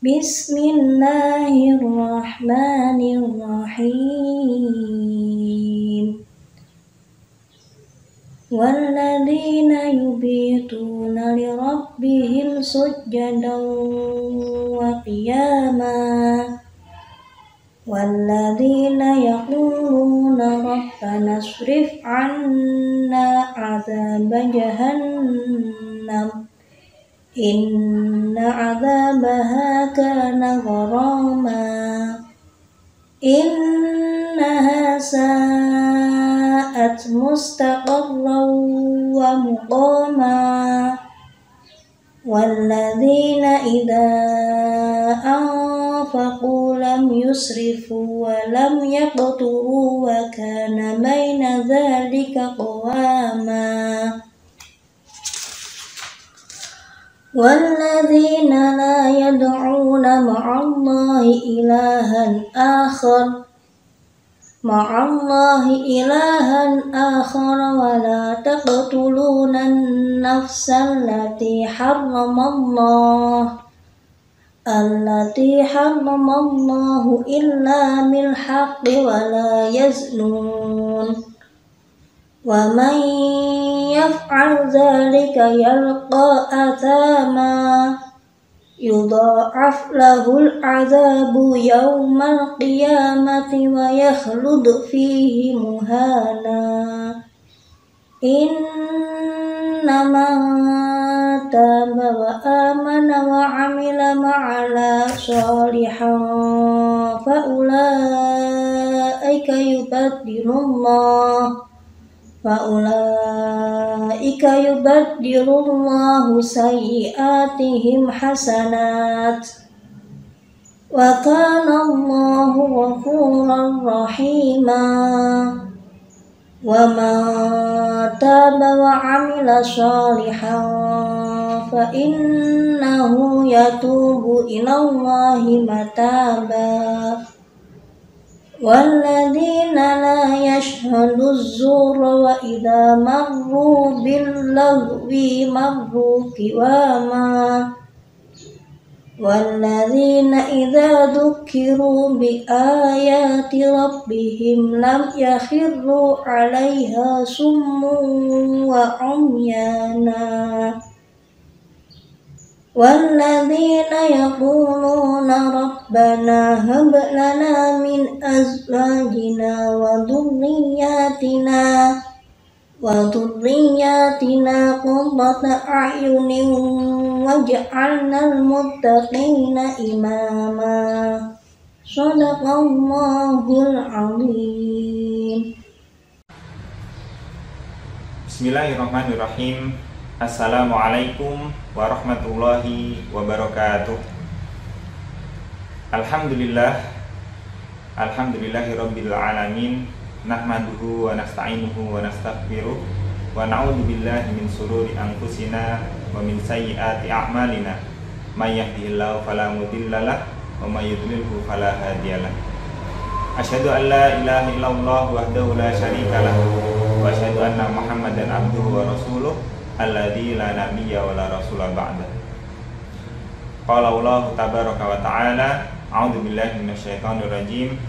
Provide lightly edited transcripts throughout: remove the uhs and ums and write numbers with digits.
Bismillahirrahmanirrahim. Walladzina yubituna lirabbihim sujjadan wa qiyama. Walladzina yaquluna rabbana asrif 'anna 'adzaba jahannam inna 'adzabaha kana gharama innaha sa'at mustaqarran wa muqama. Walladzina idza anfaqu lam yusrifu wa lam yaqturu wa kana baina dzalika qawama. Walladzina la yad'una ma'allahi ilahan akhar wa la taqtuluna an-nafsa allati harramallahu illa bil haqqi wa la yaznun. Wa man yaf'al dzalika yalqa athama yudha'af lahul 'adzabu yawmal qiyamati wa yakhlud fihi muhana. Innaman taba wa amana wa 'amila ma'ala shalihan fa ulaika yubaddilullahu sayyi'atihim hasanat wa kana Allahu ghafuran rahima. Wa man taba wa 'amila shalihan fa innahu yatubu ilallahi mataba. Walladzina la yashhadu az-zura wa idza marru bil-lagwi marru qiwama. Walladzina idza dzukiru bi ayati rabbihim lam yakhirru 'alaiha summun wa 'umyana. Walladzina yaquluna rabbana hab lana min azwajina wa dhurriyyatina qurrata a'yunin waj'alnal muttaqina imama. Shadaqallahul 'azim. Bismillahirrahmanirrahim. Assalamualaikum warahmatullahi wabarakatuh. Alhamdulillahirabbil alamin. Nahmaduhu wa nasta'inuhu wa nastaghfiruh wa na'udzu billahi min shururi anfusina wa min sayyiati a'malina. May yahdihillahu fala mudhillalah wa may yudlilhu fala hadiyalah. Asyhadu an la ilaha illallah wahdahu la syarikalah wa asyhadu anna Muhammadan abduhu wa rasuluh alladzi la nabiyya wa la rasula ba'da. Qala Allah tabaraka wa ta'ala, a'udzu billahi minasyaitonir rajim.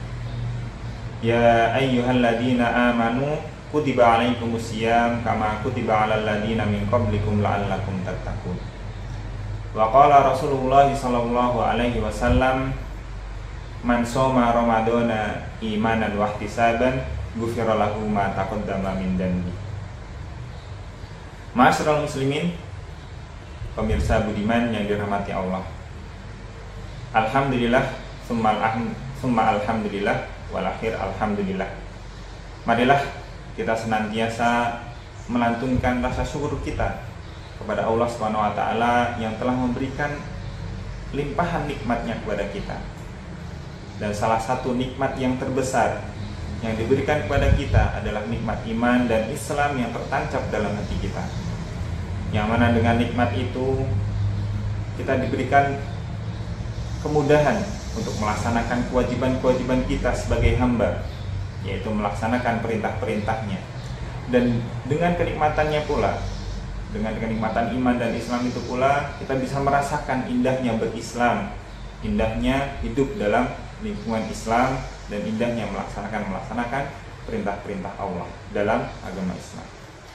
Ya ayyuhalladzina amanu kutiba 'alaikumusiyam kama kutiba 'alal ladzina min qablikum la'allakum tattaqun. Wa qala Rasulullah sallallahu alaihi wasallam, man shoma ramadhana imanan wa ihtisaban ghufira lahu ma taqaddama min dhanbi. Ma'asyiral muslimin, pemirsa budiman yang dirahmati Allah. Alhamdulillah, summa alhamdulillah, walakhir alhamdulillah. Marilah kita senantiasa melantunkan rasa syukur kita kepada Allah Subhanahu wa taala yang telah memberikan limpahan nikmatnya kepada kita. Dan salah satu nikmat yang terbesar yang diberikan kepada kita adalah nikmat iman dan Islam yang tertancap dalam hati kita. Yang mana dengan nikmat itu kita diberikan kemudahan untuk melaksanakan kewajiban-kewajiban kita sebagai hamba, yaitu melaksanakan perintah-perintahnya. Dan dengan kenikmatannya pula, dengan kenikmatan iman dan Islam itu pula, kita bisa merasakan indahnya berislam, indahnya hidup dalam lingkungan Islam dan indahnya melaksanakan perintah-perintah Allah dalam agama Islam.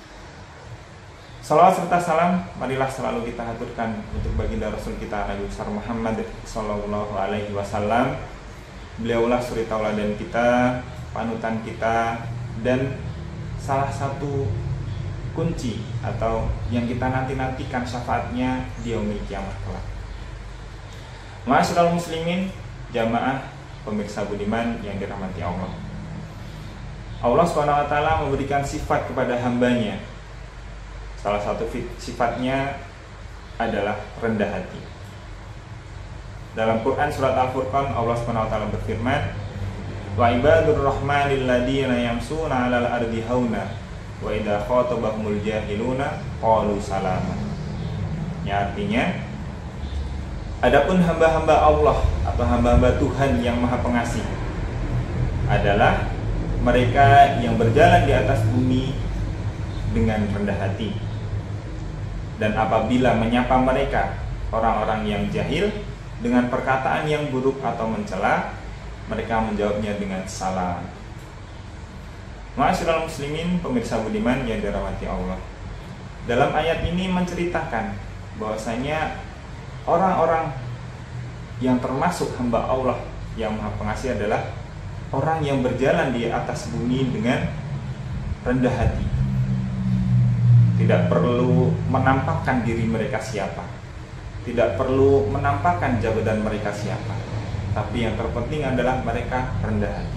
Salawat serta salam marilah selalu kita haturkan untuk baginda Rasul kita Nabi besar Muhammad sallallahu alaihi wasallam. Beliaulah suri tauladan kita, panutan kita, dan salah satu kunci atau yang kita nantikan syafaatnya di yaumil kiamat kelak. Ma'asyiral muslimin, jamaah pemirsa budiman yang dirahmati Allah. Allah SWT memberikan sifat kepada hambanya. Salah satu sifatnya adalah rendah hati. Dalam Quran surat Al-Furqan, Allah SWT berfirman, wa ibadur rahmanil ladina yamsuna 'alal ardi hauna wa idza khatabahumul jahiluna qalu salama. Ya, artinya, adapun hamba-hamba Allah atau hamba-hamba Tuhan yang Maha Pengasih adalah mereka yang berjalan di atas bumi dengan rendah hati. Dan apabila menyapa mereka orang-orang yang jahil dengan perkataan yang buruk atau mencela, mereka menjawabnya dengan salam. Ma'asyiral muslimin, pemirsa budiman yang dirahmati Allah. Dalam ayat ini menceritakan bahwasanya orang-orang yang termasuk hamba Allah yang Maha Pengasih adalah orang yang berjalan di atas bumi dengan rendah hati. Tidak perlu menampakkan diri mereka siapa, tidak perlu menampakkan jabatan mereka siapa, tapi yang terpenting adalah mereka rendah hati.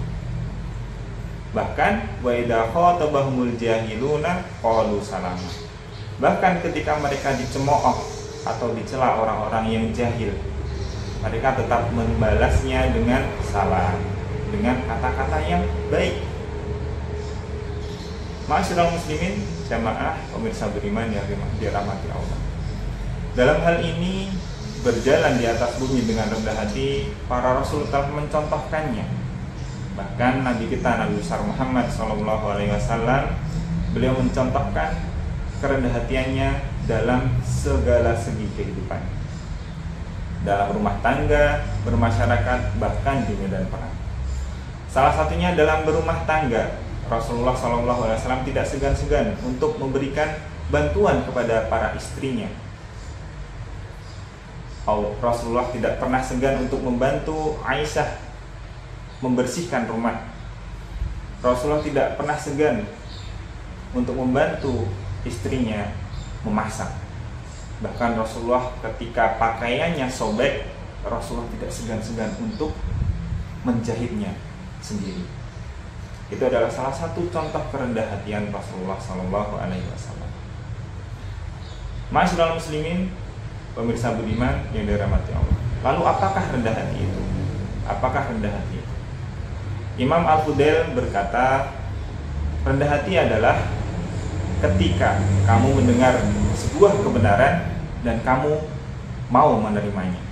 Bahkan wa idza khatabahumul jahiluna qalu salama. Bahkan ketika mereka dicemooh atau dicela orang-orang yang jahil, mereka tetap membalasnya dengan salam, dengan kata-kata yang baik. Ma'asyiral muslimin, jamaah pemirsa beriman yang dirahmati Allah. Dalam hal ini, berjalan di atas bumi dengan rendah hati, para rasul telah mencontohkannya. Bahkan Nabi kita Nabi besar Muhammad SAW, beliau mencontohkan kerendah hatiannya dalam segala segi kehidupan, dalam rumah tangga, bermasyarakat, bahkan di medan perang. Salah satunya dalam berumah tangga, Rasulullah SAW tidak segan-segan untuk memberikan bantuan kepada para istrinya. Rasulullah tidak pernah segan untuk membantu Aisyah membersihkan rumah. Rasulullah tidak pernah segan untuk membantu istrinya memasak. Bahkan Rasulullah ketika pakaiannya sobek, Rasulullah tidak segan-segan untuk menjahitnya sendiri. Itu adalah salah satu contoh kerendah hatian Rasulullah SAW. Ma'asyiral muslimin, pemirsa budiman yang dirahmati Allah. Lalu apakah rendah hati itu? Apakah rendah hati itu? Imam Al-Fudail berkata, rendah hati adalah ketika kamu mendengar sebuah kebenaran dan kamu mau menerimanya.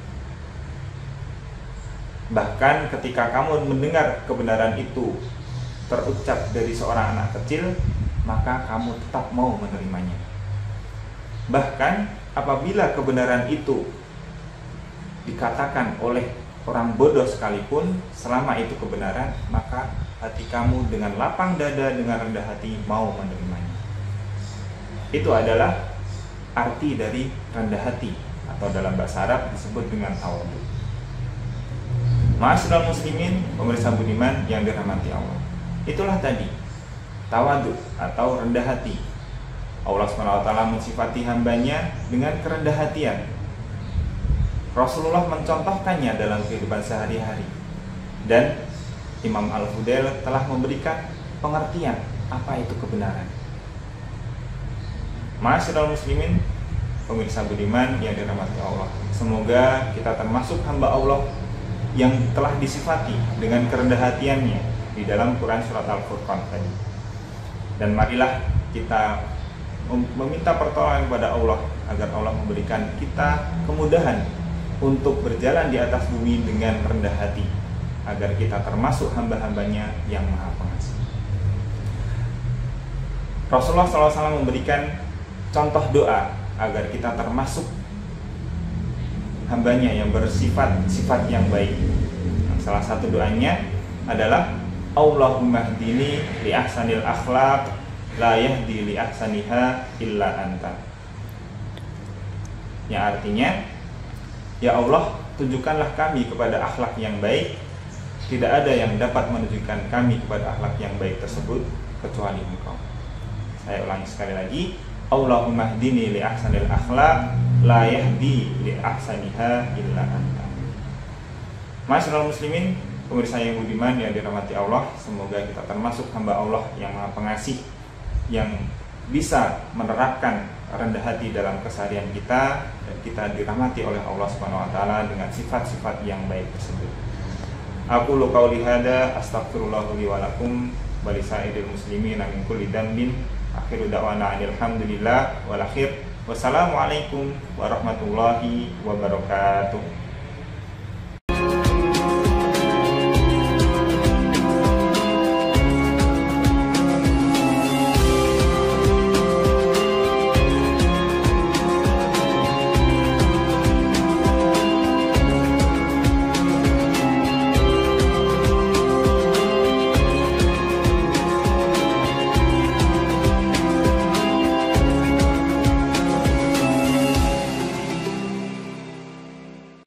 Bahkan ketika kamu mendengar kebenaran itu terucap dari seorang anak kecil, maka kamu tetap mau menerimanya. Bahkan apabila kebenaran itu dikatakan oleh orang bodoh sekalipun, selama itu kebenaran, maka hati kamu dengan lapang dada, dengan rendah hati mau menerimanya. Itu adalah arti dari rendah hati, atau dalam bahasa Arab disebut dengan tawadhu. Ma'asyiral muslimin, pemirsa budiman yang dirahmati Allah. Itulah tadi tawadhu atau rendah hati. Allah SWT mensifati hambanya dengan kerendah hatian. Rasulullah mencontohkannya dalam kehidupan sehari-hari. Dan Imam Al-Fudail telah memberikan pengertian apa itu kebenaran. Ma'asyiral muslimin, pemirsa budiman yang dirahmati Allah. Semoga kita termasuk hamba Allah yang telah disifati dengan kerendah hatiannya di dalam Quran surat Al-Furqan tadi. Dan marilah kita meminta pertolongan kepada Allah agar Allah memberikan kita kemudahan untuk berjalan di atas bumi dengan rendah hati, agar kita termasuk hamba-hambanya yang Maha Pengasih. Rasulullah SAW memberikan contoh doa agar kita termasuk hambanya yang bersifat sifat yang baik. Nah, salah satu doanya adalah Allahumma hdini li ahsanil akhlaq la yahdi li ahsaniha illa anta. Yang artinya, ya Allah, tunjukkanlah kami kepada akhlak yang baik. Tidak ada yang dapat menunjukkan kami kepada akhlak yang baik tersebut kecuali Engkau. Saya ulangi sekali lagi, Allahumma hdini li ahsanil akhlaq la yahdi li ahsaniha illa anta. Masyaallah muslimin, pemirsa yang budiman yang dirahmati Allah, semoga kita termasuk hamba Allah yang Maha Pengasih, yang bisa menerapkan rendah hati dalam keseharian kita, dan kita dirahmati oleh Allah Subhanahu wa taala dengan sifat-sifat yang baik tersebut. Aku qauli hada astaghfirullah li wa lakum wa lisairil muslimin min kulli dhanbin. Akhiru da'wana alhamdulillah wal akhir. Wassalamualaikum warahmatullahi wabarakatuh.